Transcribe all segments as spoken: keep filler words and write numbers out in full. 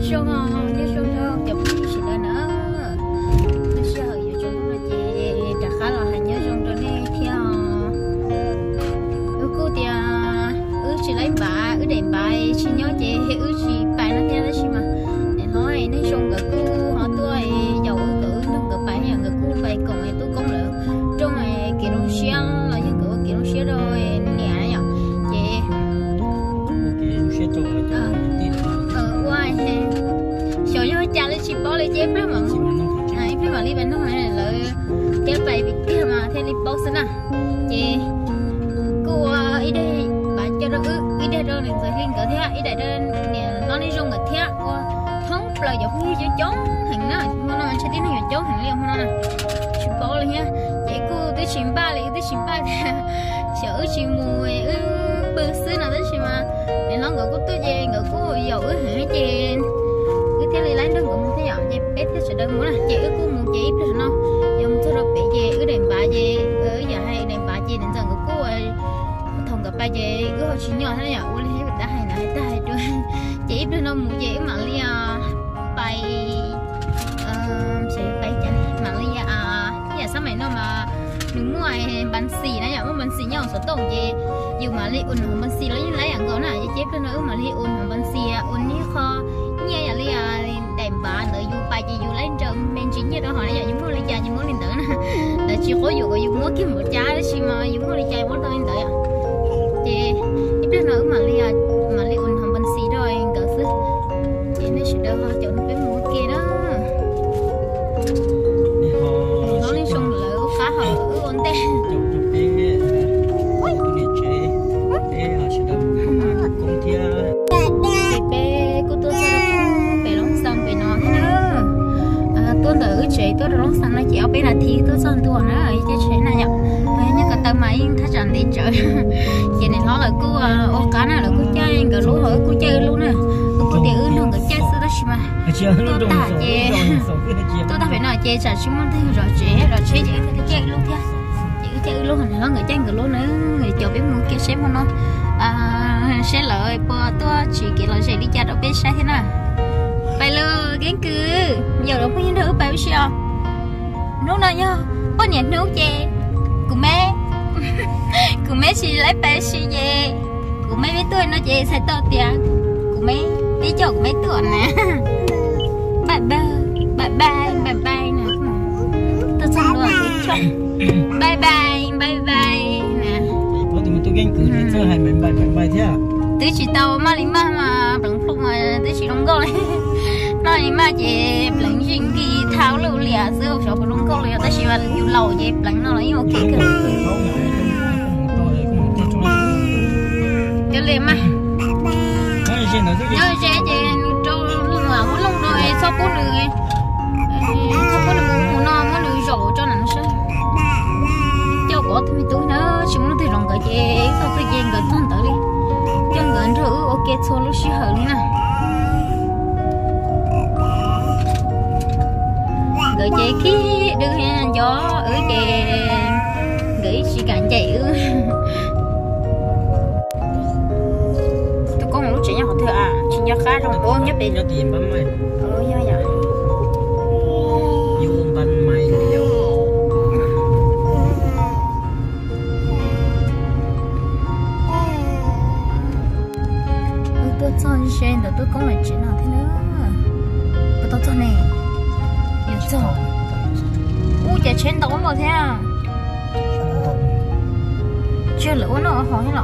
xong không nhớ xong thôi chụp gì đó nữa nó sẽ ở chỗ chúng nó chị trả khá là hay nhớ xong rồi đi theo ước cô thì ước chỉ lấy bà ước đèn bài chỉ nhớ chị ước chỉ bài nó theo đó chứ mà để nói nó xong rồi cô họ tôi giàu ước cử nó cử bài hay người cô bài còn này tôi công lượng trong này kiểu đông xe là những cử kiểu đông xe rồi nhẹ nhở chị xe chỗ là cho nhau cha lấy chim bó lấy chép đó mà ai biết mà lấy bánh nó này là cái bài bị kia mà theo đi bó xin à chị cô ý đây bà cho nó ư ý đây đâu này rồi liên cỡ thế ý đây đơn nè nó đi rong cỡ thế qua thống là giống như cho chó hàng nó mà nó sẽ tiến hành chó hàng liền không nó nè chim bó lên nhá chị cô tới chim ba lấy tới chim ba sợ chim mùi ư bự xứ nào tới chim mà để nó ngỡ cô tới về ngỡ cô giàu ư hả chị thế này lấy đơn của một thế nhỏ chị bé thế sẽ đơn muốn là chị ước cô một chị ít rồi nó dùng cho nó bị gì ước đèn bà gì ở giờ hay đèn bà gì đến giờ của cô ấy thằng gặp bà gì ước họ chỉ nhỏ thế nhỏ ước lấy hết đã hay là hết đã hay rồi chị ít rồi nó một chị mà lia bay sẽ bay chân mà lia à thế là sao mày nó mà đứng ngoài bánh xì nó nhỏ bánh xì nhau số tổng chị dù mà li ôn bánh xì lấy lấy ăn gạo này chị chép nó mà li ôn bánh xì ôn ní kho nghe là li đèn bà đợi dù bài chị dù lấy trộm men chính như đó hỏi là dùng mua lấy trà dùng mua lên tử nè là chỉ có dù có dùng mua kiếm một trái đó xí mà dùng mua lấy trà muốn tôi lên tử à chị ít nữa nữa mà li mà li ôn hồng bánh xì rồi cỡ xứ chị nó sẽ đỡ chọn cái mua kia đó nó lên sông lỡ cá hở ôn té chị tôi đã sang nó chỉ ở bên là thi tôi xong tôi nó ở cái chuyện này nhở nhớ cả tao máy thắt chặt đi chơi chị này nó là cô ô cá này là cô chơi cả lúa hỏi cô chơi luôn nè cô để ư luôn cả chơi xưa đó mà tôi ta chị tôi ta phải nói chị trả chúng muốn thêm rồi chị rồi chị chị cái chơi luôn thế chị chơi luôn hình nó người chơi cả lúa nữa người cho biết muốn kia xem nó à sẽ lợi bữa tôi chỉ kia là sẽ đi chơi ở bên sai thế nào bài lơ gán cứ giờ đâu có nhìn thử bài sao nấu nào nhá có nhẹ nấu chè của mẹ của mẹ chỉ lấy bài gì về của mẹ biết tôi nó chè sai to tiền của mẹ đi cho của mẹ tưởng nè bye bye bye bye bye bye nè tôi xong luôn bye bye bye bye nè có tụi tôi gán cứ để chơi hay mình bài mình bài thế à tôi chỉ tàu mà lính mà mà bằng phúc mà tôi chỉ đóng câu này nói mà chị lần chuyện đi tháo lưu lìa giữa chỗ của đóng câu lìa tôi chỉ là nhiều lầu chị lần nó lấy ok cái cái liền mà nhớ chị chị trâu luôn là muốn lông rồi sao có người sao có người muốn non muốn người rổ cho nặng sao cho có thì tôi nó chỉ muốn thì lòng cái chị sao phải gì gần thân tới đi chân gần thử ok thôi lúc xí hở đi nè gửi chị khí đưa ha gió ở kề gửi chị cạn chị ư tôi có một lúc chị nhắc họ thưa à chị nhắc khá trong ô nhất đi nhắc tiền bấm mày ừ nhớ vậy yêu bấm mày nhiều tôi cho xe rồi tôi có một chuyện nào thế nữa tôi cho này nhiều cho u chả trên tàu mà thế à chưa lỡ nó hỏi lắm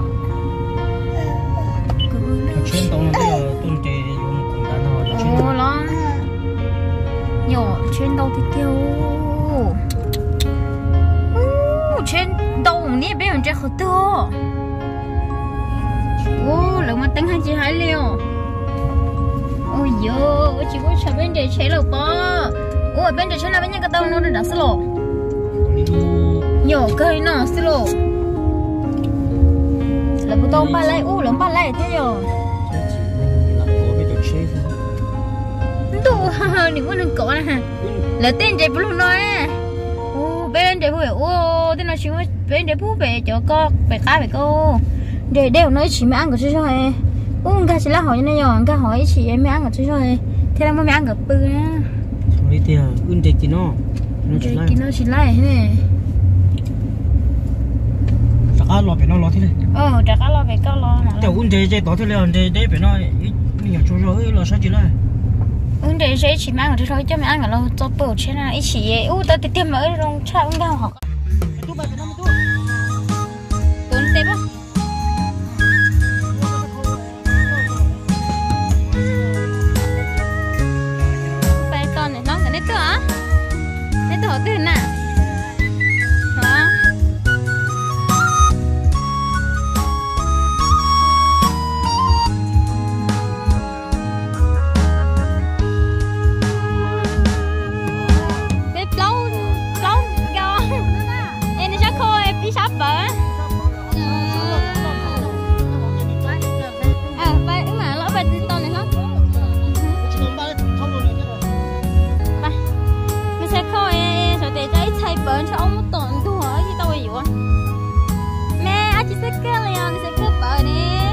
trên tàu nó bây giờ tôi chỉ dùng cùng đàn thôi ồ lắm nhỏ trên tàu thì kêu trên tàu nè bây giờ chắc khó to ô lần mà tính hai chị hai liều ôi dơ chị có sợ bên đây chế lộc bò ôi bên đây chế là bên nhà cái tàu nó đã xí lộ nhỏ cây nó xí lộ là bữa tôm ba lại ô lắm ba lại thế rồi tụ ha đừng có đừng có nè là tên chạy luôn nói ô bên đây vui ô tên nó chỉ bên đây vui về chỗ con về cá về cô để đều nói chỉ mới ăn của chú rồi uống cái chỉ là hỏi như này rồi cái hỏi chỉ em mới ăn của chú rồi thế là mua mẹ ăn gặp bự á sau đấy thì ưn để kí nó nó chỉ lại kí nó chỉ lại thế này chắc ăn lo phải nó lo thế này ờ chắc ăn lo phải cao lo mà แต่ưn để để đó thế là để để phải nó nhiều chỗ rồi là sao chỉ lại ưn để sẽ chỉ mang ở thôi cho mẹ ăn ở lâu cho bự thế nào ít chỉ u tao tiêm ở trong cha ung đau học tuần tép á bài con này nó cái này tựa á này tựa từ nè hả bớn cho ông một tuần tu hỏi gì đâu vậy mẹ anh chỉ sẽ cơ liền anh sẽ cơ bớn nè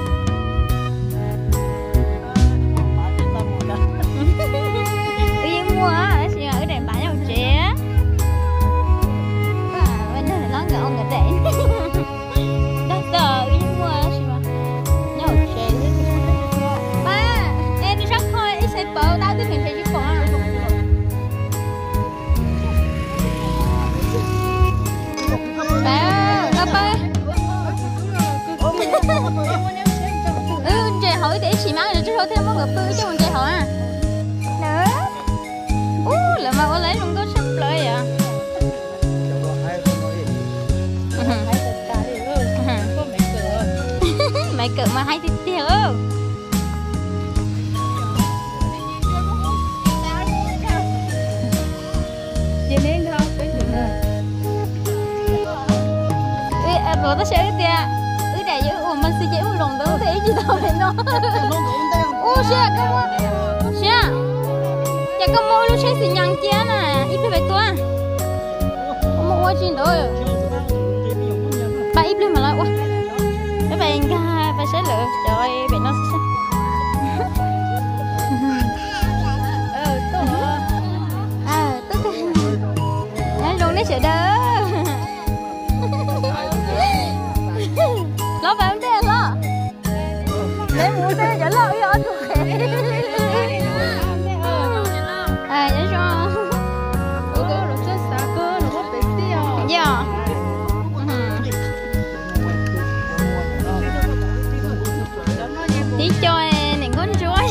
tự nhiên mua á chị ở đây bán nhau trẻ à bên đây nó người ông người để đất tờ tự nhiên mua chị mà nhau trẻ ba em đi sắc thôi em sẽ bớn tao tới mình sẽ đi qua hỏi để chị mang cho thêm một ngập bự cho con trai hỏi à nữa u là mà có lấy luôn có sắp lợi à mày cỡ mà hay thì tiêu chị nên không cái gì nữa ê bố tao sẽ cái ư đại dữ ủa mình sẽ dễ một lòng đâu thế gì đâu vậy nó ô xe cái mua xe nhà cái mua lúc xe xì nhang chia nè ít đi về tua mua qua chuyện đó ba ít đi mà lại quá cái về anh ca phải sẽ lựa rồi về nó ờ tốt à tốt cái luôn đấy sợ đỡ nó phải không thế lo lấy mua thế cho lo yêu anh à nhớ cho dạ đi cho này con chuối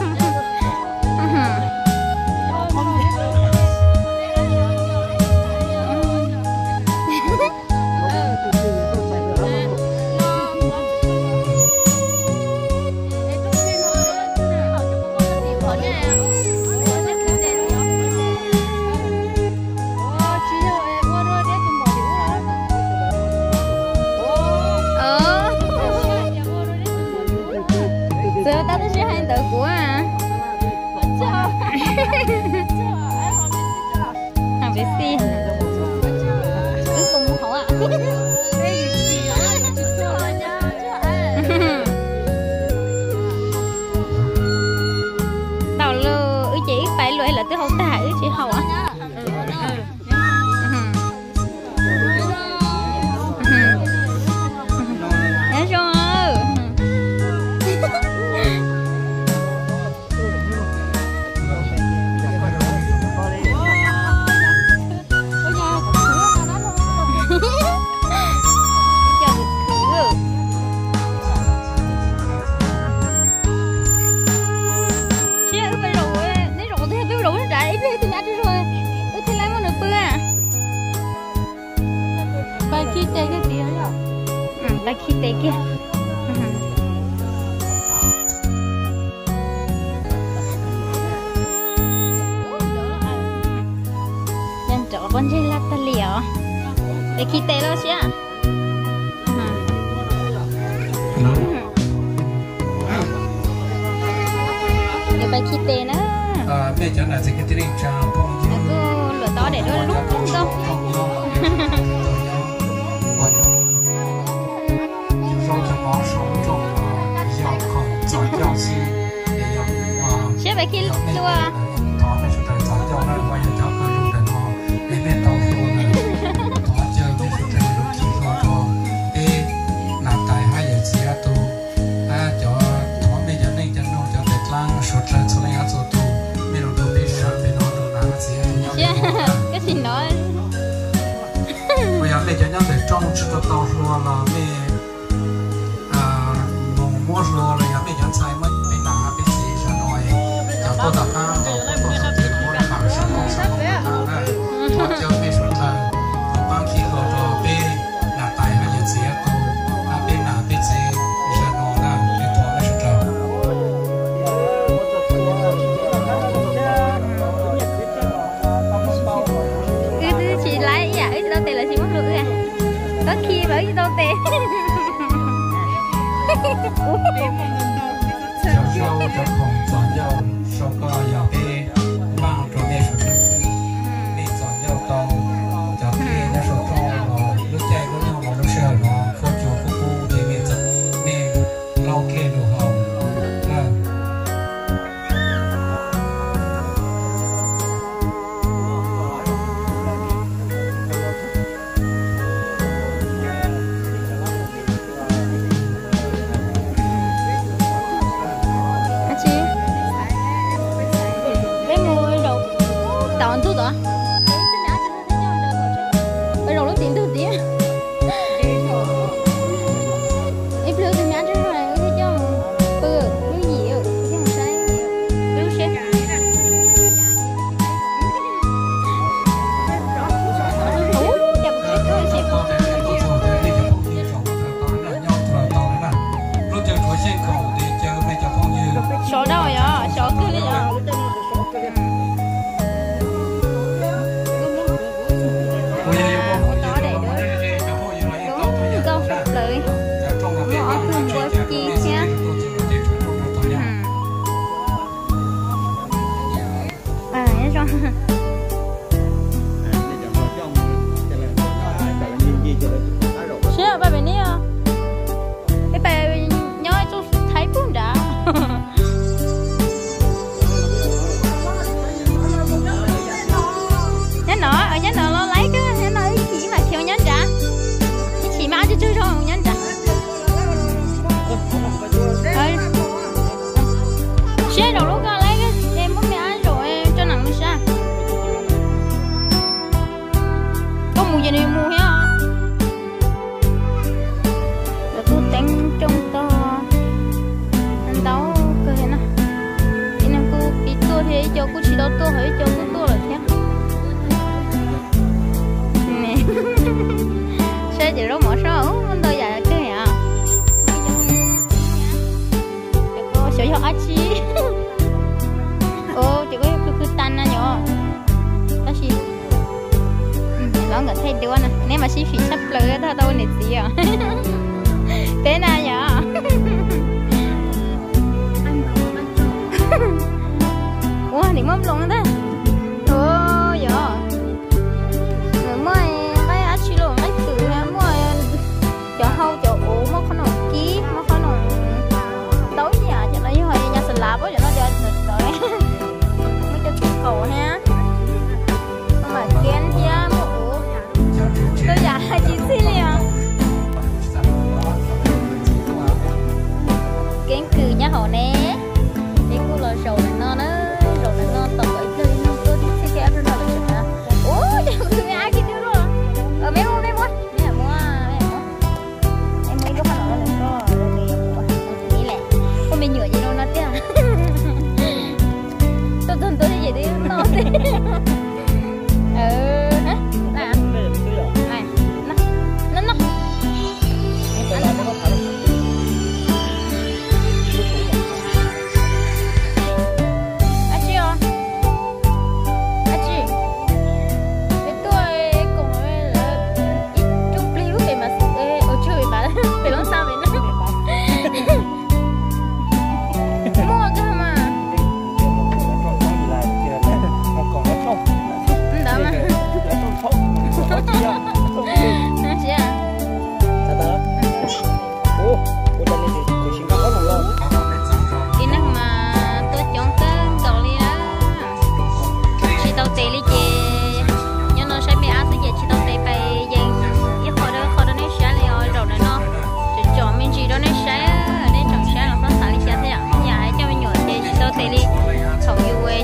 tao sẽ hay tự của à hàng vệ sinh cứ cùng mua khẩu ạ tao lơ ư chị phải lưỡi là tới hậu tả ư chị hậu á là khi tế kia nhân chỗ con dây lát ta liều để khi tế đó chứ để bài khi tế nữa à bây giờ là cái tiền trang cô lửa to để đôi lúc không đâu phải khi chua thọ mấy số trời thọ cho nó quay cho cháu con luôn đừng ngon để bên tàu xua này thọ chơi mấy số trời lúc khi thọ cho ê nạp tài hai giờ xía tu à cho thọ bây giờ này cho nó cho tết lang số trời số này cho tu mấy đồng đồ biết sao phải nó đồ nào xía nhau cái gì nói bây giờ bây giờ nhau để trong chỉ có tàu xua là mấy à nông mua xua là nhà mấy nhà sai mất mấy nàng mấy xí cho nói cho tôi đặt hàng tôi tôi sẽ tìm mua được hàng sản phẩm sản phẩm hàng này thọ chơi mấy số trời bang khi có rồi bên là tài hai giờ xía tu à bên là bên xí cho nó là để thọ mấy số trời ừ chị lái dạ ấy đâu tiền là chị mất được à có khi bảo gì đâu tiền cho sau cho không chọn dầu sau có dầu bê bằng cho mẹ số trời mẹ chọn dầu tàu cho bê nó số trâu nó lúc chạy lúc nhau nó lúc sợ nó phô chùa phô phô thì mẹ chọn mẹ lau kê đồ hồng tao thu đó bây giờ lúc tiền thu tiền ít lưu thì nhá chứ rồi cái cho ừ cái gì ở cái hàng sai lưu xe ủa đẹp cái cái xe số đâu vậy số kia đi à Siapa ba bên này à? Cái bà nhớ tôi thấy cũng đã. Nhớ nó, ở nhớ nó lo lấy cái nhớ nó chỉ mà thiếu nhớ trả. Chỉ mà cho chơi thôi nhớ trả. Xe đầu lúc lấy cái em muốn mẹ rồi cho nặng nó sao? Có mùi gì này mùi ha? Trong to anh đấu cơ thế nào đi nam cô đi tua thế cho cô chỉ đấu tua hỏi cho cô tua là thế nè xe chỉ đâu mở sao không tôi giải cái này à cô sợ cho ác chi ô chỉ có cứ cứ tan na nhỏ đó gì nó ngẩn thấy đứa nè nếu mà xí phỉ sắp lỡ thôi đâu nè gì à thế nào nhở ủa thì mắm luôn đó ô giờ người mới cái á chỉ luôn cái từ ha mới cho hậu cho ủ mà không nồng kí mà không nồng tối nhà cho nó như hồi nhà sườn lạp á cho nó cho được rồi mới cho chụp cầu ha không mà kén nha mà ủ tôi giả hai chín xí liền kén cừ nhá hồ nè đi cô là sầu nó nó rồi nó tập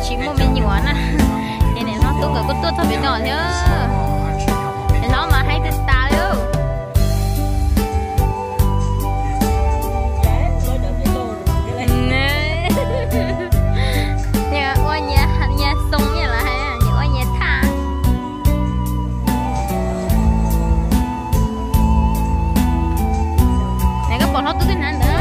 chỉ mua bên nhiều nè cái này nó tốt cái có tốt thôi bên nhỏ nhá nó mà hay test ta luôn nhà qua nhà nhà sông nhà là hay nhà qua nhà tha này các bọn nó tốt thế nào nữa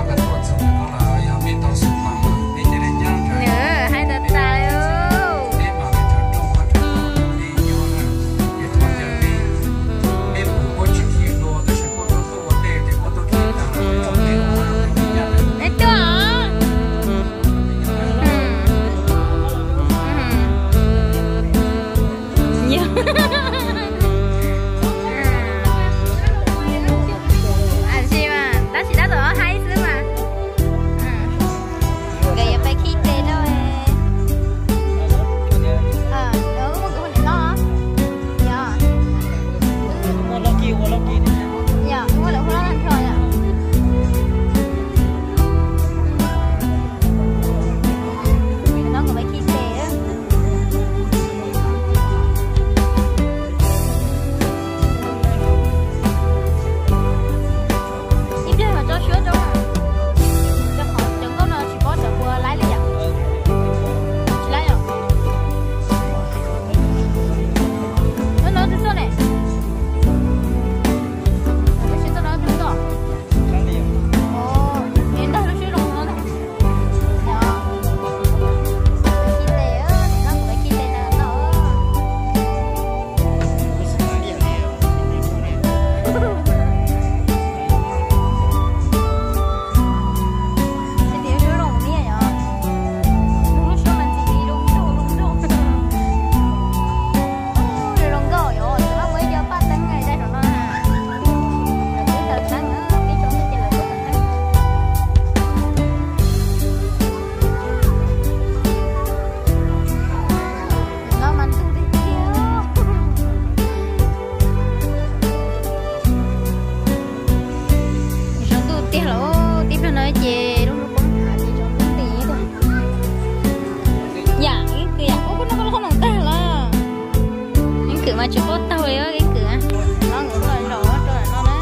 chỉ có tao ấy cái cửa nó ngủ lại rồi rồi nó nó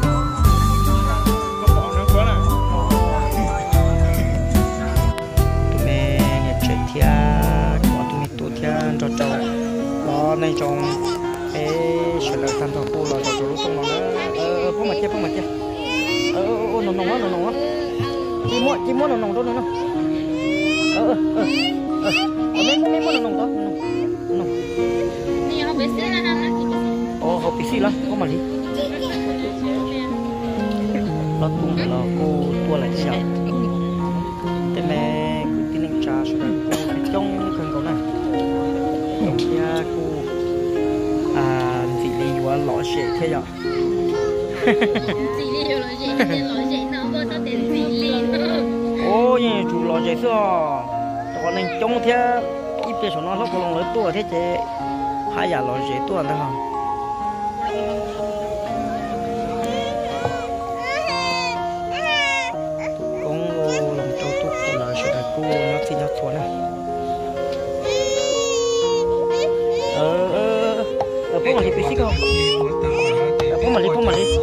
tụi mẹ nhà chơi thia có tụi mẹ tụi thia cho cho nó này trong ê sẽ là thành thằng cô là cho cho lúc trong nó ờ phong mặt kia phong mặt kia ờ ờ nồng nồng quá nồng nồng quá chỉ mua chỉ mua nồng nồng thôi nữa ờ ờ ờ ờ mấy mấy mua nồng nồng đó nồng ồ học pc lắm có mà đi nó tung là cô tua lại xạo thế mẹ cứ tin anh cha rồi cô trong cần có này đồng kia cô à gì đi qua lọ sệ thế giờ gì đi lọ sệ lọ sệ nó có sao tiền gì liền ôi chủ lọ sệ xưa còn anh trong thế ít bây giờ nó nó còn lớn tua thế chứ hai giờ lọ sệ tua nữa không cô nó xin cho xuống này ờ ờ ờ phong mà đi pc không phong mà đi phong mà đi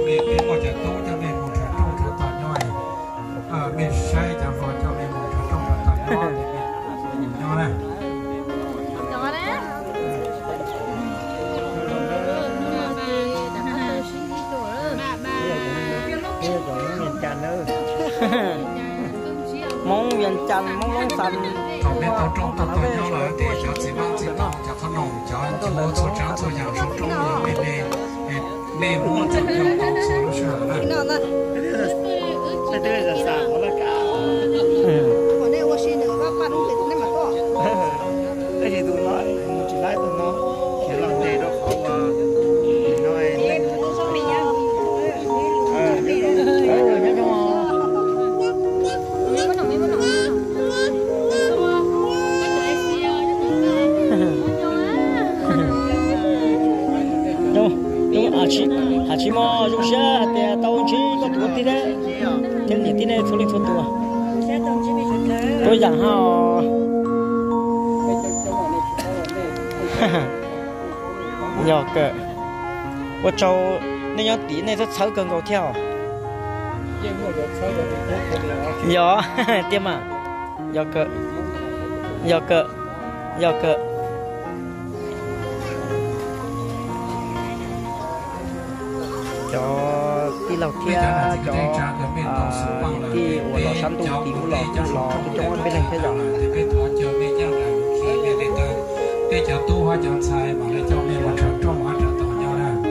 mong viên chăn mong mong xanh bên tàu trong tàu tàu nhau là để cho chị mang chị tàu cho con nồng cho cho cho trắng cho nhà số trong nhà bên đây bên mua cho nhau tàu số nó sửa lại đây đây là sao nó là cả ở đây tôi xin được các bạn không biết nên mà có cái gì tụi nói chỉ nói tụi nó kiểu làm gì đâu không mà nói nên chị à chị mà dùng xe thì tàu chỉ có tuổi tí đấy thêm nhiều tí này thôi đi thôi tuổi tôi chẳng hao nhỏ cỡ我找那样地那是草根高跳有对嘛有个有个有个cho đi lầu kia cho đi ở lò sắn tu đi của lò lò cho anh bên này thế rồi bây giờ tu hóa chẳng sai mà lại cho mình một trận trong hóa trận tổ nhau nè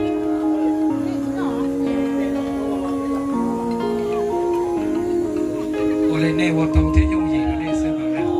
ở đây này hoạt động thế dùng gì ở đây xem vào nè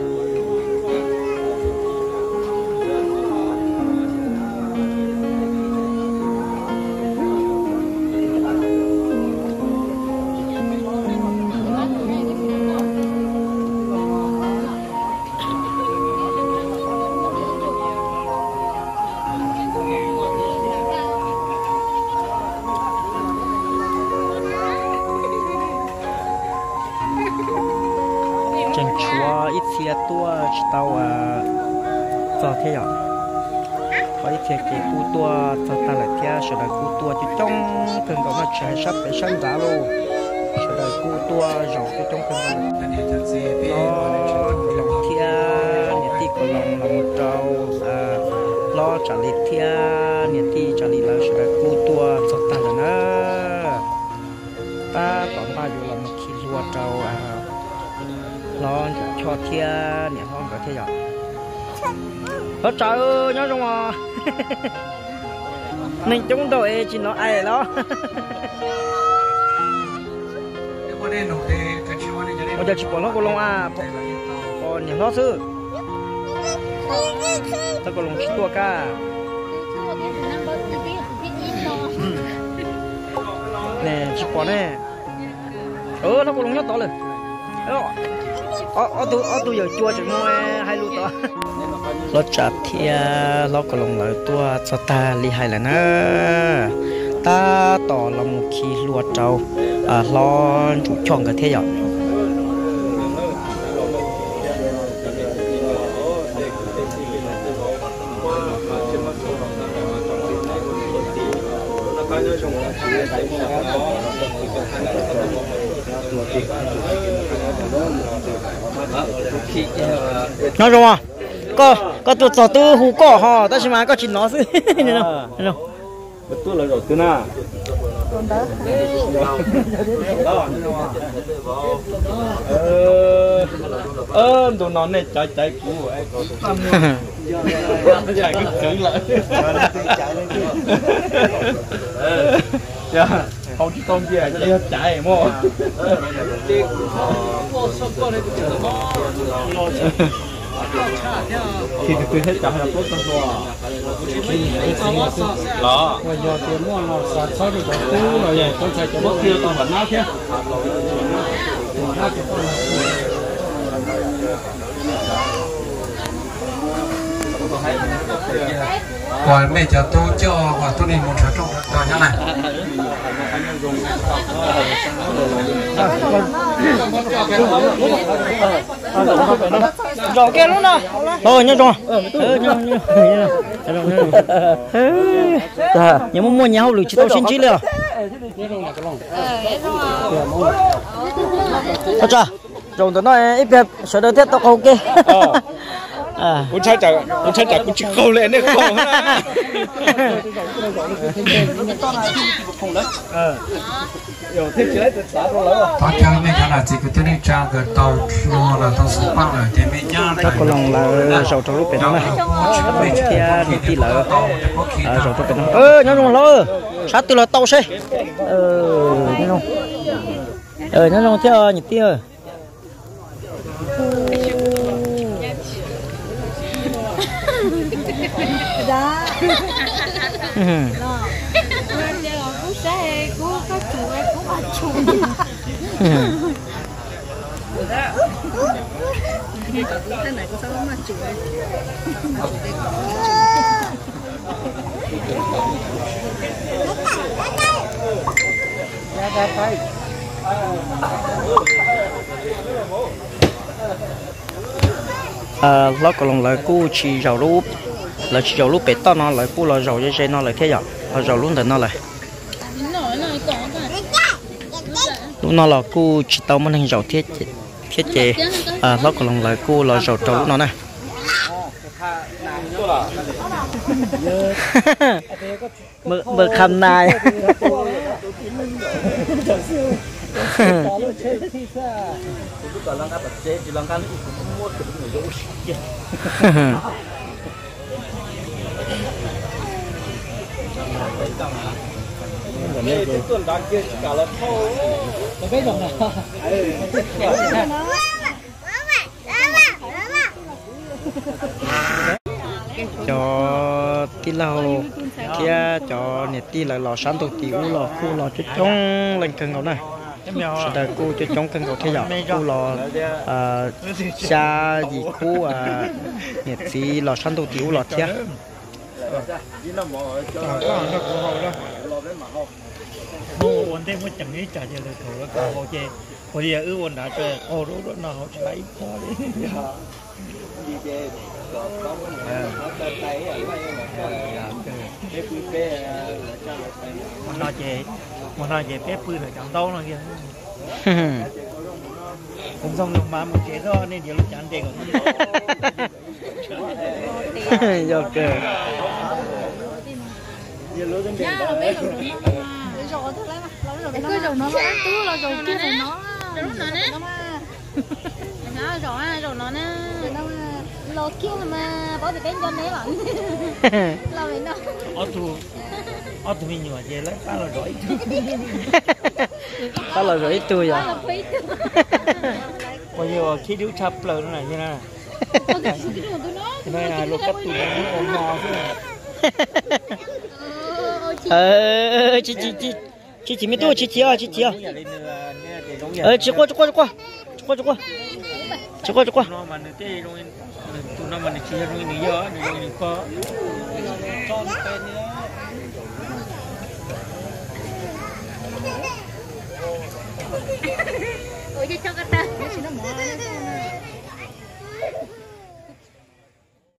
chân chúa ít xe tua tàu cho thế rồi có ít xe cái cú tua cho ta lại theo sau đó cú tua chỉ trong thường có nó chạy sắp phải săn giá luôn sau đó cú tua rộng cái trong thường nó lòng thia nhiệt ti của lòng lòng một trâu lo trả lịch thia nhiệt ti trả lịch là sau đó cú tua cho ta là nó ta còn bao nhiêu là một khi rùa trâu lo cho thia nhẹ hơn có thế rồi hết trời ơi nhớ trong mà mình chúng tôi chỉ nói ai đó bây giờ chỉ còn nó có lông à còn những nó sư ta có lông chỉ tua cả nè chỉ còn nè ừ nó có lông nhóc to lên ở ở tôi ở tôi giờ chua chừng mua hai lúa to lo chặt thì lo còn lòng lợi tua cho ta li hai là nó ta tỏ lòng một khi lúa trâu à lo chủ chọn cái thế rồi nói rồi à có có tụt tụt tư hú cỏ hò ta chỉ mà có chỉ nó chứ này đâu này đâu tôi là rồi tư na ờ ờ tụi nó này chạy chạy cũ ấy chạy cứ cứng lại không chỉ con gì chạy chạy mà thì tôi hết chạy là tốt hơn rồi đó bây giờ tiền mua nó sạch sạch được tốt rồi vậy tôi chạy cho bất tiêu tôi vẫn nói chứ còn bây giờ tôi cho và tôi đi một số trong tòa nhà này rồi kia luôn nào thôi nhớ rồi nhớ nhớ nhớ nhớ muốn mua nhau lười chỉ tao xin chỉ liền thôi cha rồi tụi nó ít đẹp sửa được thế tao ok à muốn chạy chạy muốn chạy chạy cũng chỉ khâu lên đấy không tao chơi mấy cái là chỉ có tên này trang cái tàu lúa là tàu số ba rồi thì mấy nhà các con lòng là sầu trâu lúc bên đó này thì thì tí lợ sầu trâu bên đó ơ nhớ luôn lỡ sát từ là tàu xe ờ nhớ luôn ờ nhớ luôn theo nhịp tí ơi Dạ. Ừ. Cú xe, cú có chủ ấy, cú bà chủ. Thế này có sao mà chủ ấy. À, nó còn là cô chỉ giàu rúp là chỉ dầu lúc bé to nó lại bu là dầu dây dây nó lại thế giờ là dầu luôn thì nó lại lúc nó là cu chỉ tao muốn hình dầu thiết thiết chế à nó còn lại cu là dầu trâu lúc nó này mực mực khăn này cho tí lâu kia cho nhiệt tí là lò sáng tổ tiểu lò khu lò chết trong lên cân ngầu này sau đó cô chết trong cân ngầu thế giờ khu lò xa gì khu nhiệt tí lò sáng tổ tiểu lò thia mua ổn định một chẳng nghĩ trả tiền được thổ là cả bao che bây giờ ư ổn đã chơi ô đó nó họ lấy cho đi mình nói về mình nói về phép pư là chẳng đâu nữa kia cũng xong rồi mà một chế đó nên điều lúc chẳng tiền còn do kề rồi thôi lấy mà lấy rồi cái rồi nó ăn tứ là rồi kia rồi nó rồi nó nè nó rồi rồi nó nè lo kia mà bỏ thì cái con đấy lận lo vậy nó ở tu ở tu mình nhiều vậy lấy ba là rồi ba là rồi tôi à bây giờ khi điếu chắp lời nó này như này cái này là lột cắt tụi nó ôm mò ờ chị chị chị chị chị mấy tuổi chị chị à chị chị à ờ chị qua chị qua chị qua chị qua chị qua chị qua chị qua nó mà tụi nó mà chỉ là người nhiều nhiều có